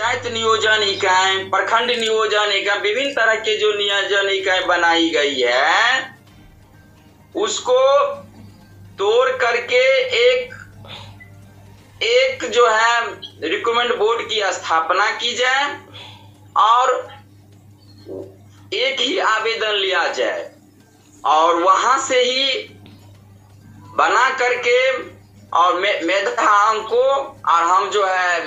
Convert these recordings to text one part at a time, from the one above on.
पंचायत नियोजन इकाई, प्रखंड नियोजन इकाई, विभिन्न तरह के जो नियोजन इकाई बनाई गई है उसको तोड़ करके एक जो है रिकमेंड बोर्ड की स्थापना की जाए और एक ही आवेदन लिया जाए और वहां से ही बना करके और मेधाओं को और हम जो है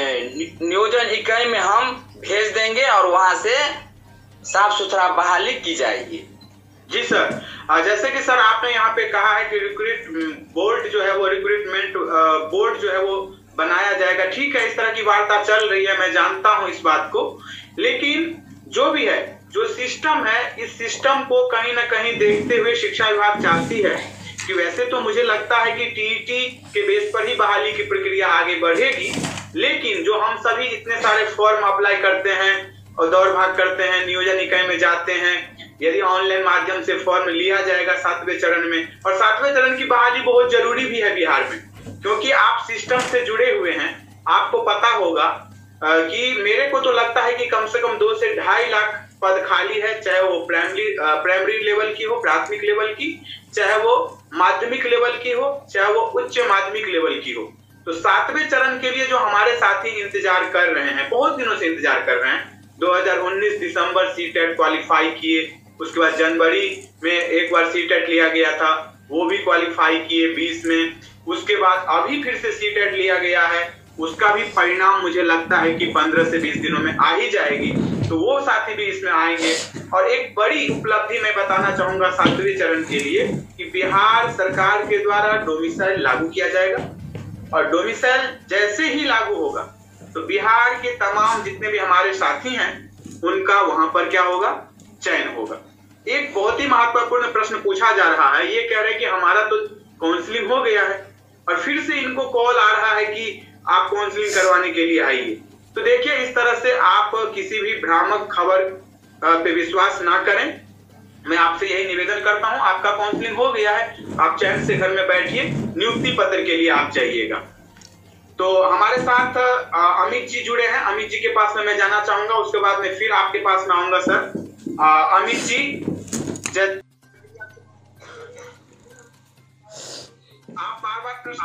नियोजन इकाई में हम भेज देंगे और वहां से साफ सुथरा बहाली की जाएगी। जी सर, जैसे कि सर आपने यहाँ पे कहा है कि रिक्रूटमेंट बोर्ड जो है वो रिक्रूटमेंट बोर्ड जो है वो बनाया जाएगा। ठीक है, इस तरह की वार्ता चल रही है, मैं जानता हूँ इस बात को, लेकिन जो भी है, जो सिस्टम है, इस सिस्टम को कहीं ना कहीं देखते हुए शिक्षा विभाग चाहती है कि वैसे तो मुझे लगता है कि टीईटी के बेस पर ही बहाली की प्रक्रिया आगे बढ़ेगी, लेकिन जो हम सभी इतने सारे फॉर्म अप्लाई करते हैं और दौड़ भाग करते हैं, नियोजन इकाई में जाते हैं, यदि ऑनलाइन माध्यम से फॉर्म लिया जाएगा 7वें चरण में, और 7वें चरण की बहाली बहुत जरूरी भी है बिहार में, क्योंकि आप सिस्टम से जुड़े हुए हैं। आपको पता होगा कि मेरे को तो लगता है कि कम से कम 2 से 2.5 लाख पद खाली है, चाहे वो प्राइमरी लेवल की हो, प्राथमिक लेवल की, चाहे वो माध्यमिक लेवल की हो, चाहे वो उच्च माध्यमिक लेवल की हो। तो 7वें चरण के लिए जो हमारे साथी इंतजार कर रहे हैं, बहुत दिनों से इंतजार कर रहे हैं, 2019 दिसंबर सीटेट क्वालिफाई किए, उसके बाद जनवरी में एक बार सीटेट लिया गया था, वो भी क्वालिफाई किए 20 में, उसके बाद अभी फिर से सीटेट लिया गया है, उसका भी परिणाम मुझे लगता है कि 15 से 20 दिनों में आ ही जाएगी, तो वो साथी भी इसमें आएंगे। और एक बड़ी उपलब्धि मैं बताना चाहूंगा 7वें चरण के लिए कि बिहार सरकार के द्वारा डोमिसाइल लागू किया जाएगा, और डोमिसाइल जैसे ही लागू होगा तो बिहार के तमाम जितने भी हमारे साथी हैं उनका वहां पर क्या होगा, चयन होगा। एक बहुत ही महत्वपूर्ण प्रश्न पूछा जा रहा है, ये कह रहे हैं कि हमारा तो काउंसलिंग हो गया है और फिर से इनको कॉल आ रहा है कि आप काउंसलिंग करवाने के लिए आइए। तो देखिए, इस तरह से आप किसी भी भ्रामक खबर पे विश्वास ना करें। मैं आपसे यही निवेदन करता हूं, आपका काउंसलिंग हो गया है, आप चैन से घर में बैठिए, नियुक्ति पत्र के लिए आप जाइएगा। तो हमारे साथ अमित जी जुड़े हैं, अमित जी के पास में मैं जाना चाहूंगा, उसके बाद में फिर आपके पास में आऊंगा। सर अमित जी, आप बार बार प्रश्न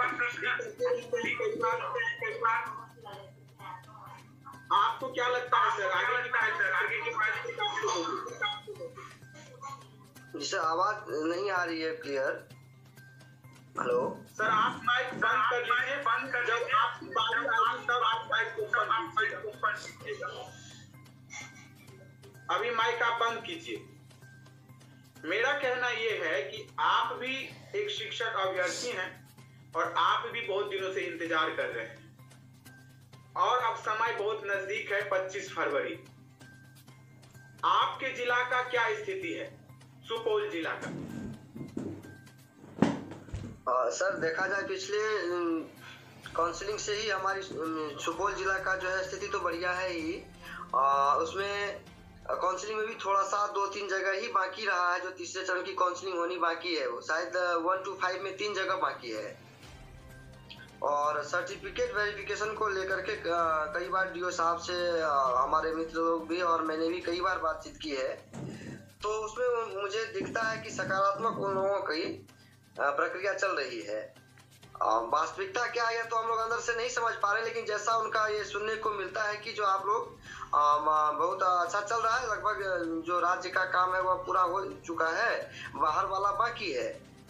आपको क्या लगता है सर, आगे की फाइल जी सर, आवाज नहीं आ रही है क्लियर। हेलो सर, आप माइक बंद कर लीजिए, जब आपकी बारी आएगी तब आप माइक को ओपन कीजिएगा। अभी माइक आप बंद कीजिए। मेरा कहना यह है कि आप भी एक शिक्षक अभ्यर्थी हैं और आप भी बहुत दिनों से इंतजार कर रहे हैं, और अब समय बहुत नजदीक है, 25 फरवरी। आपके जिला का क्या स्थिति है, सुपौल जिला का? सर, देखा जाए पिछले काउंसलिंग से ही हमारी सुपौल जिला का जो है स्थिति तो बढ़िया है ही। उसमें काउंसलिंग में भी थोड़ा सा 2-3 जगह ही बाकी रहा है, जो तीसरे चरण की काउंसलिंग होनी बाकी है, वो शायद 1 to 5 में 3 जगह बाकी है। और सर्टिफिकेट वेरिफिकेशन को लेकर के कई बार डीओ साहब से हमारे मित्र लोग भी और मैंने भी कई बार बातचीत की है, तो उसमें मुझे दिखता है कि सकारात्मक उन लोगों की प्रक्रिया चल रही है। वास्तविकता क्या है तो हम लोग अंदर से नहीं समझ पा रहे, लेकिन जैसा उनका ये सुनने को मिलता है कि जो आप लोग बहुत अच्छा चल रहा है, लगभग जो राज्य का काम है वह पूरा हो चुका है, बाहर वाला बाकी है।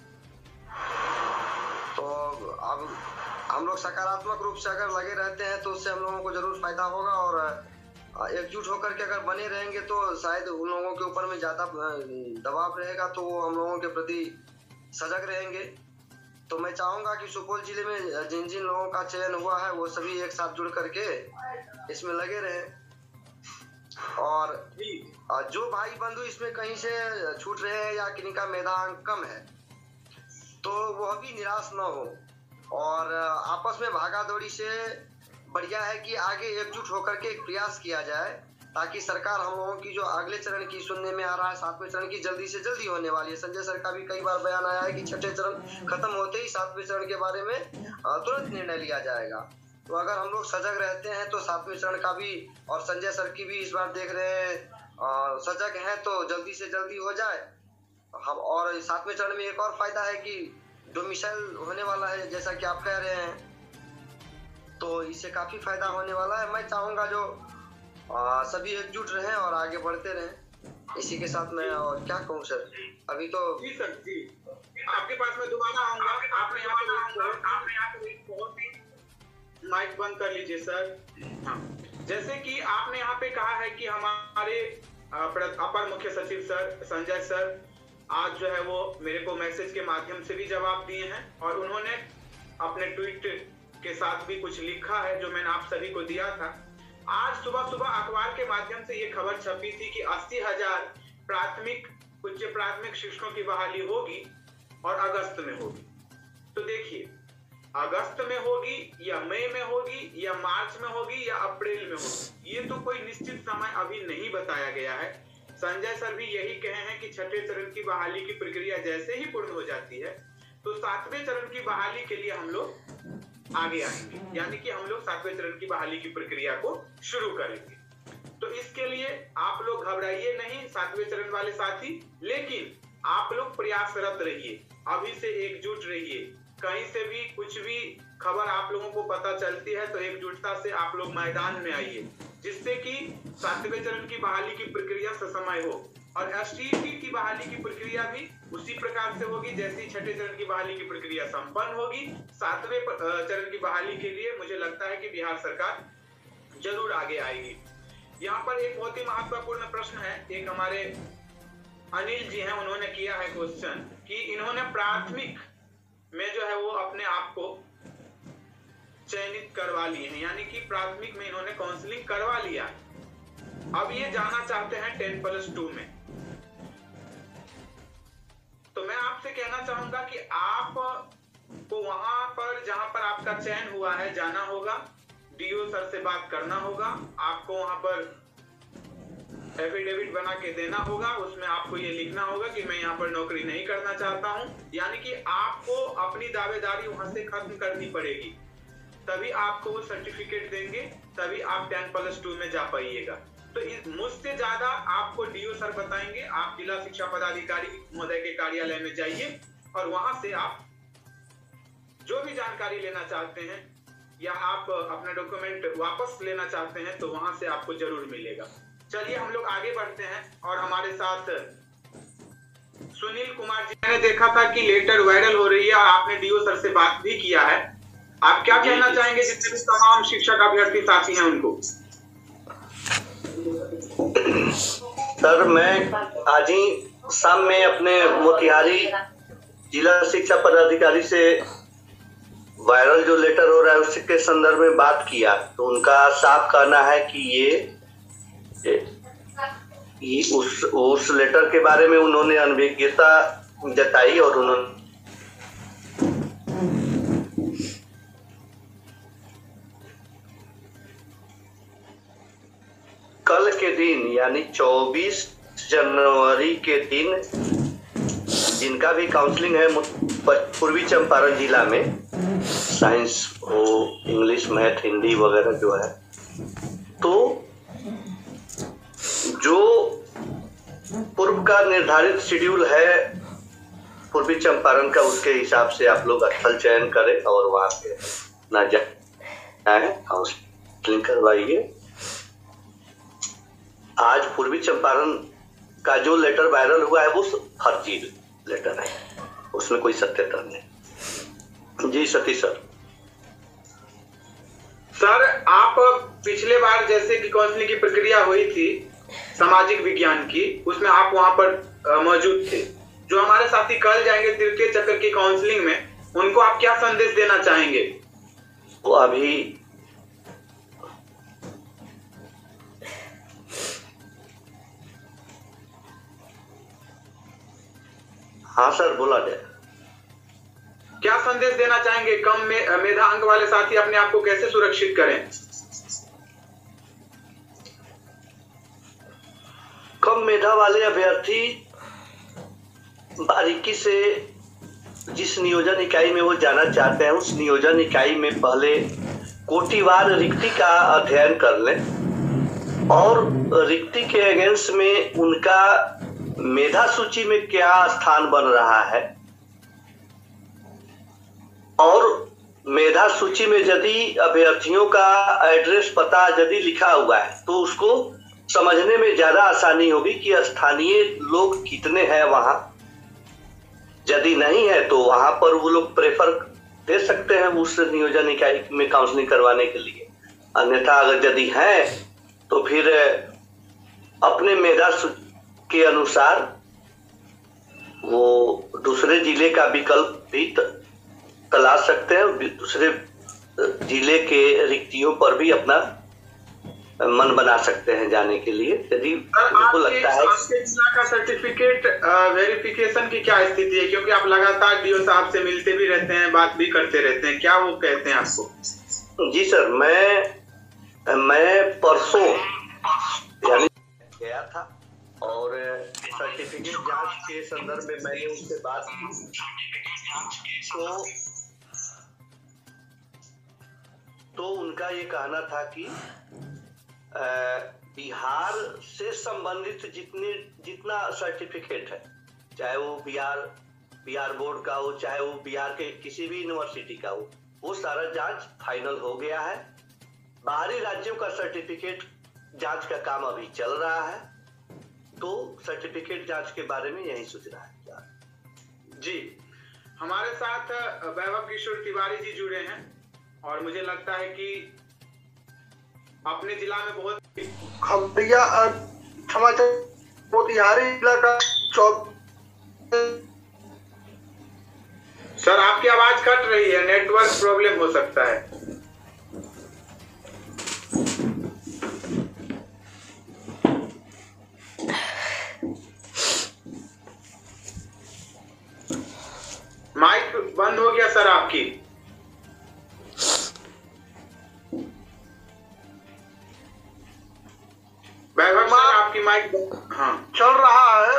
तो अब हम लोग सकारात्मक रूप से अगर लगे रहते हैं तो उससे हम लोगों को जरूर फायदा होगा, और एकजुट होकर के अगर बने रहेंगे तो शायद उन लोगों के ऊपर में ज्यादा दबाव रहेगा, तो वो हम लोगों के प्रति सजग रहेंगे। तो मैं चाहूंगा कि सुपौल जिले में जिन जिन लोगों का चयन हुआ है वो सभी एक साथ जुड़ करके इसमें लगे रहे, और जो भाई बंधु इसमें कहीं से छूट रहे हैं या किन्हीं का मेधांक कम है तो वह भी निराश न हो, और आपस में भागा दौड़ी से बढ़िया है कि आगे एकजुट होकर के एक प्रयास किया जाए, ताकि सरकार हम लोगों की जो अगले चरण की सुनने में आ रहा है 7वें चरण की जल्दी से जल्दी होने वाली है। संजय सर का भी कई बार बयान आया है कि 6ठे चरण खत्म होते ही 7वें चरण के बारे में तुरंत निर्णय लिया जाएगा। तो अगर हम लोग सजग रहते हैं तो 7वें चरण का भी और संजय सर की भी इस बार देख रहे हैं सजग हैं तो जल्दी से जल्दी हो जाए हम। और 7वें चरण में एक और फायदा है कि डोमिसाइल होने वाला है जैसा कि आप कह रहे हैं, तो इससे काफी फायदा होने वाला है। मैं चाहूंगा जो सभी एकजुट रहें और आगे बढ़ते रहें। इसी के साथ मैं और क्या कहूँ सर, अभी तो जी सर जी, आपके पास मैं दोबारा आऊंगा। आपने यहाँ पे माइक बंद कर लीजिए सर। हाँ, जैसे कि आपने यहाँ पे कहा है कि हमारे अपर मुख्य सचिव सर संजय सर आज जो है वो मेरे को मैसेज के माध्यम से भी जवाब दिए हैं और उन्होंने अपने ट्वीट के साथ भी कुछ लिखा है जो मैंने आप सभी को दिया था। आज सुबह सुबह अखबार के माध्यम से ये खबर छपी थी कि 80,000 प्राथमिक उच्च प्राथमिक शिक्षकों की बहाली होगी और अगस्त में होगी। तो देखिए, अगस्त में होगी या मई में होगी या मार्च में होगी या अप्रैल में होगी, ये तो कोई निश्चित समय अभी नहीं बताया गया है। संजय सर भी यही कहे हैं कि छठे चरण की बहाली की प्रक्रिया जैसे ही पूर्ण हो जाती है तो 7वें चरण की बहाली के लिए हम लोग आगे आएंगे, यानी कि हम लोग 7वें चरण की बहाली की प्रक्रिया को शुरू करेंगे। तो इसके लिए आप लोग घबराइए नहीं 7वें चरण वाले साथी, लेकिन आप लोग प्रयासरत रहिए, अभी से एकजुट रहिए। कहीं से भी कुछ भी खबर आप लोगों को पता चलती है तो एकजुटता से आप लोग मैदान में आइए, जिससे कि 7वें चरण की बहाली की प्रक्रिया ससमय हो और एसटीईटी की बहाली की प्रक्रिया भी उसी प्रकार से होगी जैसी छठे चरण की बहाली की प्रक्रिया संपन्न होगी। 7वें चरण की बहाली के लिए मुझे लगता है कि बिहार सरकार जरूर आगे आएगी। यहाँ पर एक बहुत ही महत्वपूर्ण प्रश्न है, एक हमारे अनिल जी हैं, उन्होंने किया है क्वेश्चन कि इन्होंने प्राथमिक में जो है वो अपने आप को चयनित करवा लिए हैं, यानी कि प्राथमिक में इन्होंने काउंसलिंग करवा लिया है। अब ये जाना चाहते हैं 10+2 में। तो मैं आपसे कहना चाहूंगा कि आप को वहां पर जहां पर आपका चयन हुआ है जाना होगा, डीओ सर से बात करना होगा, आपको वहां पर एफिडेविट बना के देना होगा, उसमें आपको ये लिखना होगा कि मैं यहाँ पर नौकरी नहीं करना चाहता हूँ, यानी कि आपको अपनी दावेदारी वहां से खत्म करनी पड़ेगी, तभी आपको वो सर्टिफिकेट देंगे, तभी आप 10+2 में जा पाइएगा। तो मुझसे ज्यादा आपको डीओ सर बताएंगे। आप जिला शिक्षा पदाधिकारी महोदय के कार्यालय में जाइए और वहां से आप जो भी जानकारी लेना चाहते हैं या आप अपना डॉक्यूमेंट वापस लेना चाहते हैं तो वहां से आपको जरूर मिलेगा। चलिए हम लोग आगे बढ़ते हैं और हमारे साथ सुनील कुमार जी, मैंने देखा था कि लेटर वायरल हो रही है और आपने डीओ सर से बात भी किया है, आप क्या कहना चाहेंगे जितने भी तमाम शिक्षक अभ्यर्थी साथी हैं उनको? सर, मैं आज ही शाम में अपने मोतिहारी जिला शिक्षा पदाधिकारी से वायरल जो लेटर हो रहा है उसके संदर्भ में बात किया, तो उनका साफ कहना है कि ये उस लेटर के बारे में उन्होंने अनभिज्ञता जताई और उन्होंने कल के दिन यानी 24 जनवरी के दिन जिनका भी काउंसलिंग है पूर्वी चंपारण जिला में, साइंस हो, इंग्लिश, मैथ, हिंदी वगैरह जो है, तो जो पूर्व का निर्धारित शेड्यूल है पूर्वी चंपारण का, उसके हिसाब से आप लोग स्थल चयन करें और वहां पे ना जाए, काउंसलिंग करवाइए। आज पूर्वी चंपारण का जो लेटर वायरल हुआ है वो फर्जी लेटर है, उसमें कोई सत्यता नहीं। जी सतीश सर। सर, आप पिछले बार जैसे कि काउंसलिंग की प्रक्रिया हुई थी सामाजिक विज्ञान की, उसमें आप वहां पर मौजूद थे। जो हमारे साथी कल जाएंगे तृतीय चक्र की काउंसलिंग में, उनको आप क्या संदेश देना चाहेंगे? वो अभी हाँ सर, बोला जाए। क्या संदेश देना चाहेंगे? कम मेधा अंक वाले साथी अपने आप को कैसे सुरक्षित करें? कम मेधा वाले अभ्यर्थी बारीकी से जिस नियोजन इकाई में वो जाना चाहते हैं उस नियोजन इकाई में पहले कोटिवार रिक्ति का अध्ययन कर लें और रिक्ति के अगेंस्ट में उनका मेधा सूची में क्या स्थान बन रहा है, और मेधा सूची में यदि अभ्यर्थियों का एड्रेस पता यदि लिखा हुआ है तो उसको समझने में ज्यादा आसानी होगी कि स्थानीय लोग कितने हैं वहां। यदि नहीं है तो वहां पर वो लोग प्रेफर दे सकते हैं उस नियोजन इकाई में काउंसलिंग करवाने के लिए। अन्यथा अगर यदि है तो फिर अपने मेधा के अनुसार वो दूसरे जिले का विकल्प भी तलाश सकते हैं, दूसरे जिले के रिक्तियों पर भी अपना मन बना सकते हैं जाने के लिए। यदि उनको लगता है का सर्टिफिकेट वेरिफिकेशन की क्या स्थिति है, क्योंकि आप लगातार डीओ साहब से मिलते भी रहते हैं, बात भी करते रहते हैं, क्या वो कहते हैं आपको? जी सर, मैं परसों यानी गया था और सर्टिफिकेट जांच के संदर्भ में मैंने उनसे बात की तो उनका ये कहना था कि बिहार से संबंधित जितना सर्टिफिकेट है, चाहे वो बिहार बोर्ड का हो, चाहे वो बिहार के किसी भी यूनिवर्सिटी का हो, वो सारा जांच फाइनल हो गया है। बाहरी राज्यों का सर्टिफिकेट जांच का काम अभी चल रहा है, तो सर्टिफिकेट जांच के बारे में यही सूचना है। जी, हमारे साथ वैभव किशोर तिवारी जी जुड़े हैं और मुझे लगता है कि अपने जिला में बहुत खबरिया मोतिहारी जिला का सर आपकी आवाज कट रही है, नेटवर्क प्रॉब्लम हो सकता है। माइक बंद हो गया सर आपकी। वैभव सर आपकी माइक चल रहा है।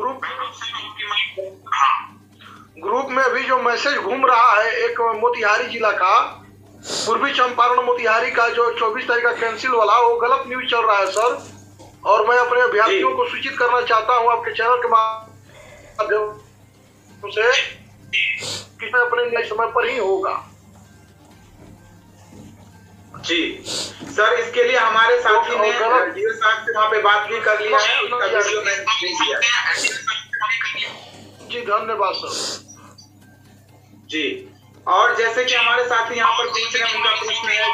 ग्रुप में भी जो मैसेज घूम रहा है एक मोतिहारी जिला का, पूर्वी चंपारण मोतिहारी का जो 24 तारीख का कैंसिल वाला, वो गलत न्यूज चल रहा है सर। और मैं अपने अभ्यर्थियों को सूचित करना चाहता हूं आपके चैनल के माध्यम से कि अपने नए समय पर ही होगा। जी सर, इसके लिए हमारे साथी ने डीओ साहब से वहाँ पे बात भी कर लिया है, उसका वीडियो मैंने भेज दिया है। जी धन्यवाद सर। जी, और जैसे कि हमारे साथी यहाँ पर पूछ रहे हैं, उनका प्रश्न है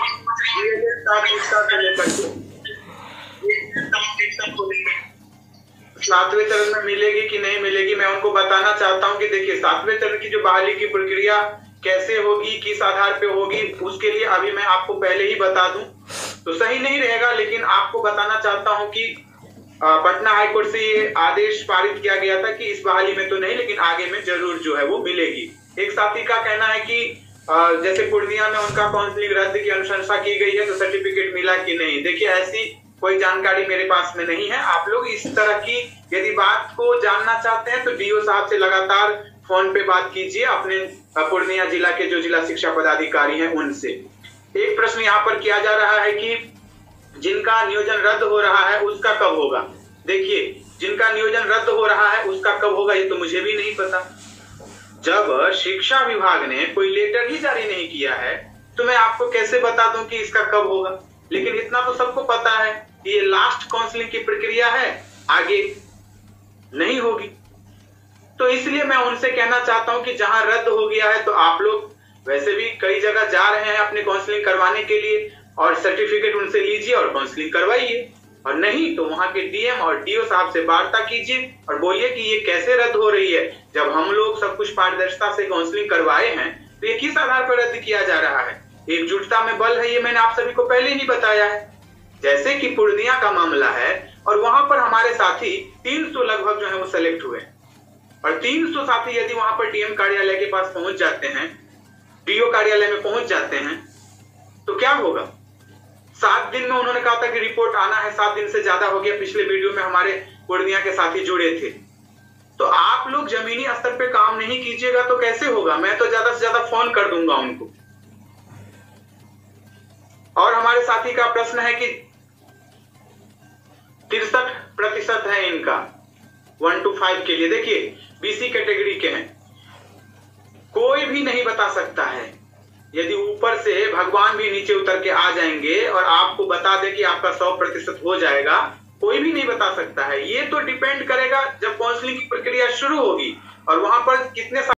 सातवें चरण में मिलेगी कि नहीं मिलेगी। मैं उनको बताना चाहता हूँ कि देखिए, सातवें चरण की जो बहाली की प्रक्रिया कैसे होगी, किस आधार पे होगी, उसके लिए अभी मैं आपको पहले ही बता दूं तो सही नहीं रहेगा, लेकिन आपको बताना चाहता हूं कि पटना हाईकोर्ट से ये आदेश पारित किया गया था कि इस बहाली में तो नहीं, लेकिन आगे में जरूर जो है वो मिलेगी। एक साथी का कहना है कि जैसे पूर्णिया में उनका काउंसलिंग रद्द की अनुशंसा की गई है तो सर्टिफिकेट मिला कि नहीं। देखिए, ऐसी कोई जानकारी मेरे पास में नहीं है। आप लोग इस तरह की यदि बात को जानना चाहते हैं तो डीओ साहब से लगातार फोन पे बात कीजिए, अपने पूर्णिया जिला के जो जिला शिक्षा पदाधिकारी हैं उनसे। एक प्रश्न यहाँ पर किया जा रहा है कि जिनका नियोजन रद्द हो रहा है उसका कब होगा। देखिए, जिनका नियोजन रद्द हो रहा है उसका कब होगा ये तो मुझे भी नहीं पता। जब शिक्षा विभाग ने कोई लेटर ही जारी नहीं किया है तो मैं आपको कैसे बता दूं कि इसका कब होगा। लेकिन इतना तो सबको पता है कि ये लास्ट काउंसलिंग की प्रक्रिया है, आगे नहीं होगी। तो इसलिए मैं उनसे कहना चाहता हूं कि जहां रद्द हो गया है तो आप लोग वैसे भी कई जगह जा रहे हैं अपनी काउंसलिंग करवाने के लिए, और सर्टिफिकेट उनसे लीजिए और काउंसलिंग करवाइए। और नहीं तो वहां के डीएम और डीओ साहब से वार्ता कीजिए और बोलिए कि ये कैसे रद्द हो रही है। जब हम लोग सब कुछ पारदर्शिता से काउंसलिंग करवाए हैं तो ये किस आधार पर रद्द किया जा रहा है। एकजुटता में बल है, ये मैंने आप सभी को पहले ही बताया है। जैसे कि पूर्णिया का मामला है और वहां पर हमारे साथी 300 लगभग जो है वो सेलेक्ट हुए, और 300 साथी यदि वहां पर डीएम कार्यालय के पास पहुंच जाते हैं, डीओ कार्यालय में पहुंच जाते हैं, तो क्या होगा। 7 दिन में उन्होंने कहा था कि रिपोर्ट आना है, 7 दिन से ज्यादा हो गया। पिछले वीडियो में हमारे पूर्णिया के साथी जुड़े थे। तो आप लोग जमीनी स्तर पे काम नहीं कीजिएगा तो कैसे होगा। मैं तो ज्यादा से ज्यादा फोन कर दूंगा उनको। और हमारे साथी का प्रश्न है कि 63% है इनका 1 to 5 के लिए। देखिए बीसी कैटेगरी के हैं, कोई भी नहीं बता सकता है। यदि ऊपर से भगवान भी नीचे उतर के आ जाएंगे और आपको बता दे कि आपका 100% हो जाएगा, कोई भी नहीं बता सकता है। ये तो डिपेंड करेगा जब काउंसलिंग की प्रक्रिया शुरू होगी और वहां पर कितने